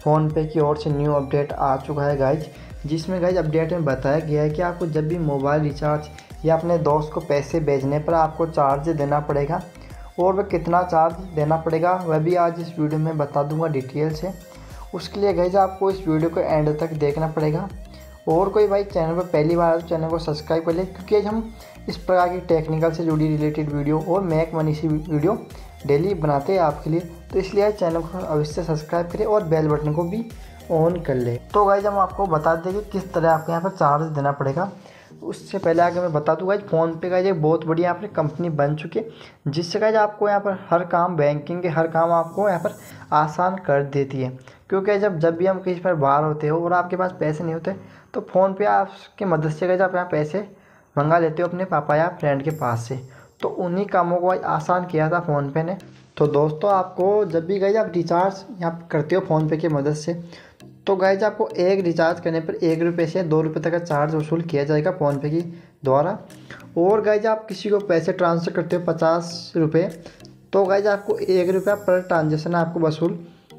PhonePe की ओर से new update आ चुका है गाइज, जिसमें गाइज अपडेट में बताया गया है कि आपको जब भी मोबाइल रिचार्ज या अपने दोस्त को पैसे भेजने पर आपको चार्ज देना पड़ेगा, और वह कितना चार्ज देना पड़ेगा वह भी आज इस वीडियो में बता दूंगा डिटेल से। उसके लिए गाइज आपको इस वीडियो को एंड तक देखना पड़ेगा। और कोई भाई चैनल पर पहली बार तो चैनल को सब्सक्राइब कर ले, क्योंकि आज हम इस प्रकार की टेक्निकल से जुड़ी रिलेटेड वीडियो और मेक मनी सी वीडियो डेली बनाते हैं आपके लिए। तो इसलिए चैनल को अवश्य सब्सक्राइब करें और बेल बटन को भी ऑन कर ले। तो गाइज हम आपको बता दें कि किस तरह आपको यहाँ पर चार्ज देना पड़ेगा। उससे पहले आगे मैं बता दूँ गाइज, फ़ोनपे का एक बहुत बड़ी यहाँ पर कंपनी बन चुकी है, जिससे गाइज आपको यहाँ पर हर काम, बैंकिंग के हर काम आपको यहाँ पर आसान कर देती है। क्योंकि जब भी हम कहीं पर बाहर होते हो और आपके पास पैसे नहीं होते, तो फ़ोनपे आपकी मदद से गाइज आप यहाँ पैसे मंगा लेते हो अपने पापा या फ्रेंड के पास से। तो उन्हीं कामों को आसान किया था फ़ोनपे ने। तो दोस्तों, आपको जब भी गाइज आप रिचार्ज यहाँ करते हो फ़ोनपे की मदद से, तो गाइज आपको एक रिचार्ज करने पर 1 रुपये से 2 रुपये तक का चार्ज वसूल किया जाएगा फ़ोनपे की द्वारा। और गाइज आप किसी को पैसे ट्रांसफ़र करते हो 50 रुपये, तो गाइज आपको 1 रुपया पर ट्रांजेक्शन आपको वसूल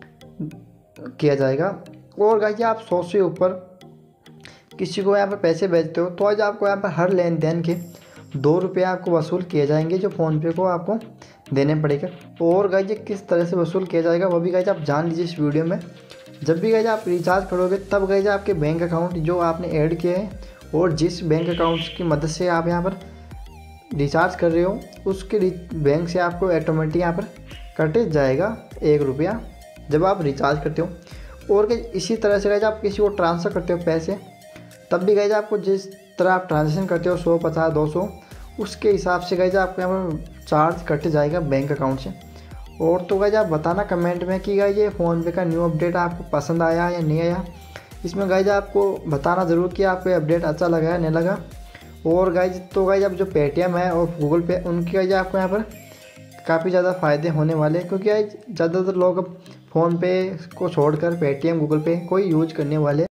किया जाएगा। और गाइज आप 100 से ऊपर किसी को यहाँ पर पैसे भेजते हो, तो आज आपको यहाँ पर हर लेन देन के 2 रुपये आपको वसूल किए जाएंगे, जो फ़ोनपे को आपको देने पड़ेगा। और गाइज ये किस तरह से वसूल किया जाएगा वो भी गाइज आप जान लीजिए इस वीडियो में। जब भी गाइज आप रिचार्ज करोगे, तब गाइज आपके बैंक अकाउंट जो आपने ऐड किए हैं और जिस बैंक अकाउंट की मदद से आप यहाँ पर रिचार्ज कर रहे हो, उसके बैंक से आपको ऑटोमेटिक यहाँ पर कट जाएगा 1 रुपया जब आप रिचार्ज करते हो। और इसी तरह से गाइज आप किसी को ट्रांसफ़र करते हो पैसे, तब भी गाइज आपको जिस तरह आप ट्रांजेक्शन करते हो 100, 50, 200, उसके हिसाब से गाइज आपको यहाँ पर चार्ज कट जाएगा बैंक अकाउंट से। और तो गाइज आप बताना कमेंट में कि गाइज ये फ़ोनपे का न्यू अपडेट आपको पसंद आया या नहीं आया। इसमें गाइज आपको बताना ज़रूर कि आपको ये अपडेट अच्छा लगा या नहीं लगा। और गाइज तो गाइज अब जो पेटीएम है और गूगल पे, उनकी गाइज आपको यहाँ पर काफ़ी ज़्यादा फ़ायदे होने वाले हैं, क्योंकि गाइज ज़्यादातर लोग अब फ़ोनपे को छोड़कर पेटीएम, गूगल पे कोई यूज करने वाले